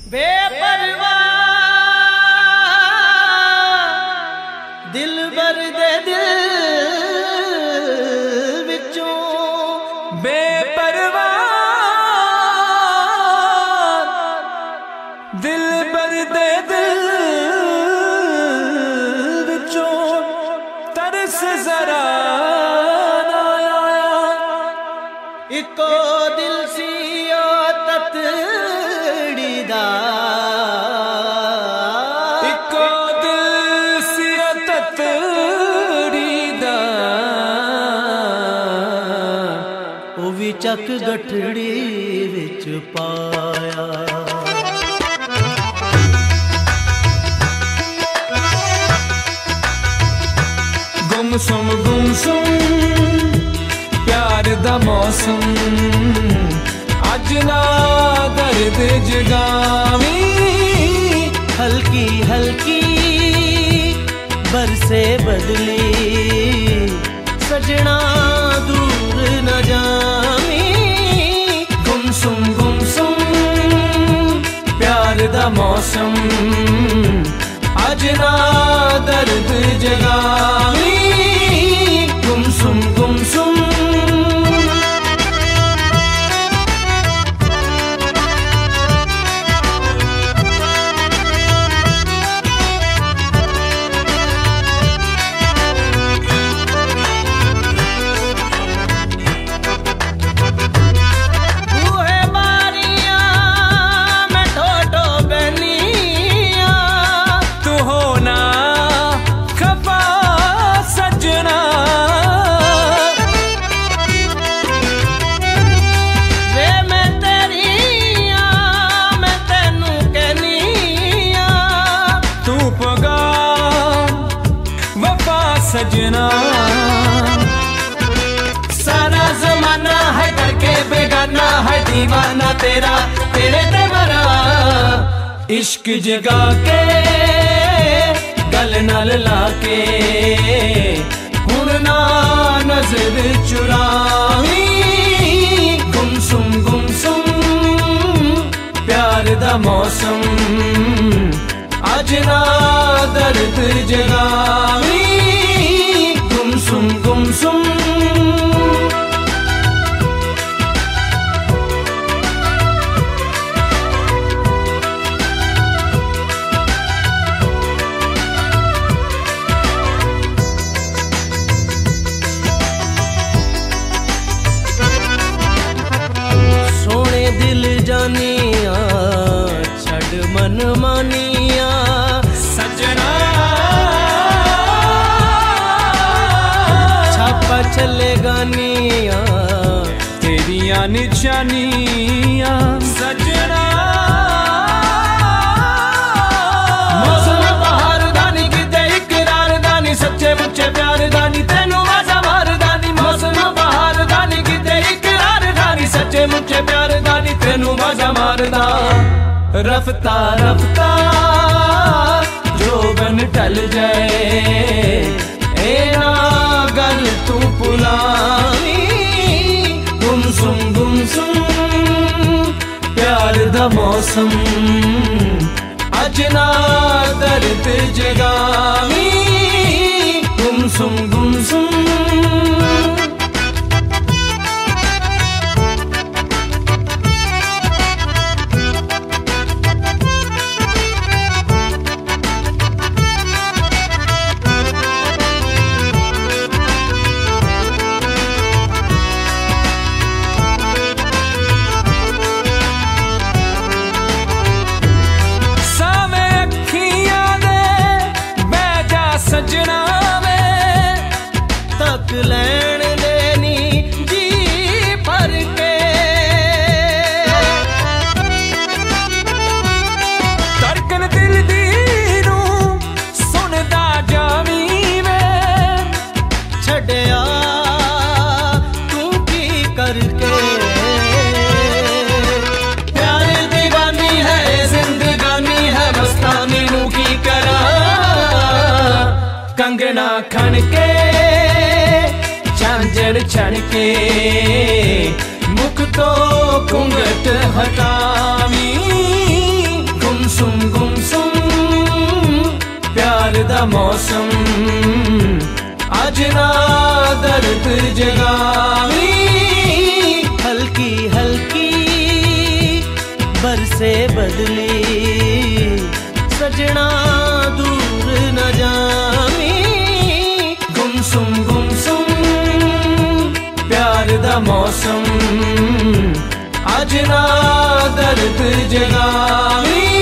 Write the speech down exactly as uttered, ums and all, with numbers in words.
बेपरवाह दिलबर दे दिल विचों बेपरवाह दिलबर दे दिल विचों तरस जरा ना आया। इको दिल सी ततड़ी दा इको दिल सी ततड़ी दा ओ भी चक गठड़ी विच पाया। गुमसुम गुमसुम प्यार दा मौसम अज ना दर्द जगावी। हल्की हल्की बरसे बदली सजना दूर न जावी। गुमसुम गुमसुम प्यार दा मौसम अज ना दर्द जगावी। गुमसुम गुमसुम सजना। सारा जमाना है करके बेगाना है दीवाना तेरा तेरे ते मरा। इश्क जगा के गल नाल लाके हुण ना नजर चुरावी। गुमसुम गुमसुम प्यार दा मौसम अज ना दर्द जगावी। गुमसुम गुमसुम सोने दिल जानिया छड़ मन मानिया सजना। चले गानिया तेरिया निशानिया सजना। मौसम बहार दानी किते इकरार दानी सच्चे मुच्चे प्यार दानी तेनू मजा मार दानी। मौसम बहार दानी किते इकरार दानी सच्चे मुच्चे प्यार दानी तेनू मजा मार दा। रफ्ता रफ्ता जो बन टल जाए ए ना गल तू पुलावी। गुमसुम गुमसुम प्यार दा मौसम अज ना दर्द जगावी। गुमसुम गुमसुम सजना में तक लैन देनी जी भर के। धड़कन दिल दी नू सुनदा जावी में छड़िया तू की करके। प्यार दीवानी है जिंदगानी है मस्तानी नू की करा। कंगना खन के झांझर छण के मुख तो घूंघट हटावी। अज ना दर्द जगावी। हल्की हल्की बरसे बदली सजना दूर न जावी। गुमसुम गुमसुम प्यार दा मौसम अज ना दर्द जगावी।